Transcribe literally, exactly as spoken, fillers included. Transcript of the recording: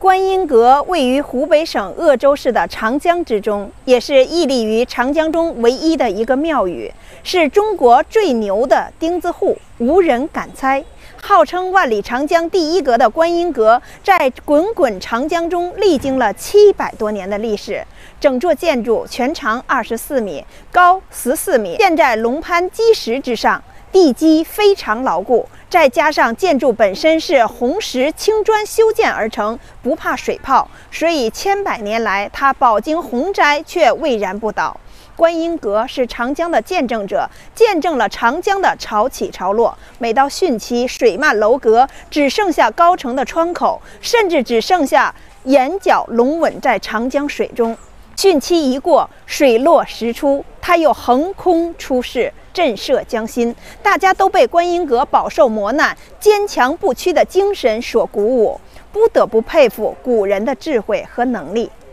观音阁位于湖北省鄂州市的长江之中，也是屹立于长江中唯一的一个庙宇，是中国最牛的钉子户，无人敢猜。号称万里长江第一阁的观音阁，在滚滚长江中历经了七百多年的历史。整座建筑全长二十四米，高十四米，建在龙攀基石之上，地基非常牢固。再加上建筑本身是红石青砖修建而成，不怕水泡，所以千百年来它饱经洪灾却巍然不倒。观音阁是长江的见证者，见证了长江的潮起潮落。每到汛期，水漫楼阁，只剩下高城的窗口，甚至只剩下眼角龙稳在长江水中。汛期一过，水落石出，它又横空出世，震慑江心。大家都被观音阁饱受磨难、坚强不屈的精神所鼓舞，不得不佩服古人的智慧和能力。